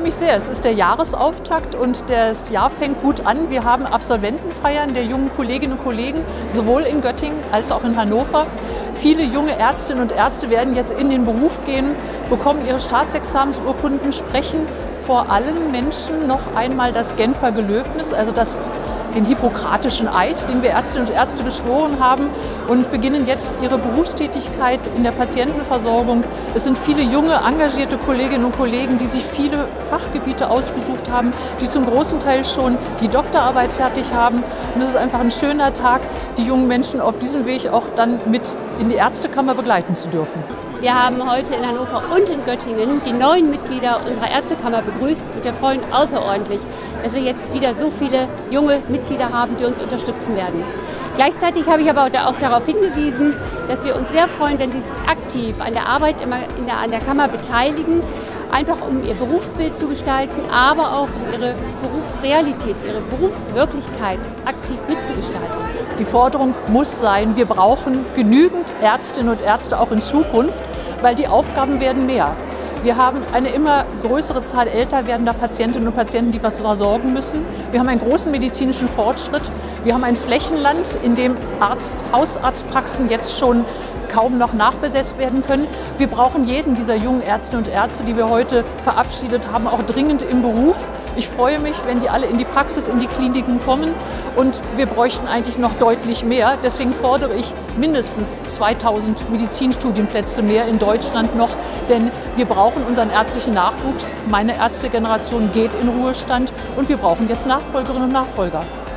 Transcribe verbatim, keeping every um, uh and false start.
mich sehr. Es ist der Jahresauftakt und das Jahr fängt gut an. Wir haben Absolventenfeiern der jungen Kolleginnen und Kollegen, sowohl in Göttingen als auch in Hannover. Viele junge Ärztinnen und Ärzte werden jetzt in den Beruf gehen, bekommen ihre Staatsexamensurkunden, sprechen vor allen Menschen noch einmal das Genfer Gelöbnis, also das den hippokratischen Eid, den wir Ärztinnen und Ärzte geschworen haben, und beginnen jetzt ihre Berufstätigkeit in der Patientenversorgung. Es sind viele junge, engagierte Kolleginnen und Kollegen, die sich viele Fachgebiete ausgesucht haben, die zum großen Teil schon die Doktorarbeit fertig haben. Und es ist einfach ein schöner Tag, die jungen Menschen auf diesem Weg auch dann mit in die Ärztekammer begleiten zu dürfen. Wir haben heute in Hannover und in Göttingen die neuen Mitglieder unserer Ärztekammer begrüßt und wir freuen außerordentlich, dass wir jetzt wieder so viele junge Mitglieder haben, die uns unterstützen werden. Gleichzeitig habe ich aber auch darauf hingewiesen, dass wir uns sehr freuen, wenn Sie sich aktiv an der Arbeit immer in der, an der Kammer beteiligen, einfach um Ihr Berufsbild zu gestalten, aber auch um Ihre Berufsrealität, Ihre Berufswirklichkeit aktiv mitzugestalten. Die Forderung muss sein, wir brauchen genügend Ärztinnen und Ärzte auch in Zukunft, weil die Aufgaben werden mehr. Wir haben eine immer größere Zahl älter werdender Patientinnen und Patienten, die was versorgen müssen. Wir haben einen großen medizinischen Fortschritt. Wir haben ein Flächenland, in dem Arzt, Hausarztpraxen jetzt schon kaum noch nachbesetzt werden können. Wir brauchen jeden dieser jungen Ärztinnen und Ärzte, die wir heute verabschiedet haben, auch dringend im Beruf. Ich freue mich, wenn die alle in die Praxis, in die Kliniken kommen, und wir bräuchten eigentlich noch deutlich mehr. Deswegen fordere ich mindestens zweitausend Medizinstudienplätze mehr in Deutschland noch, denn wir brauchen unseren ärztlichen Nachwuchs. Meine Ärztegeneration geht in Ruhestand und wir brauchen jetzt Nachfolgerinnen und Nachfolger.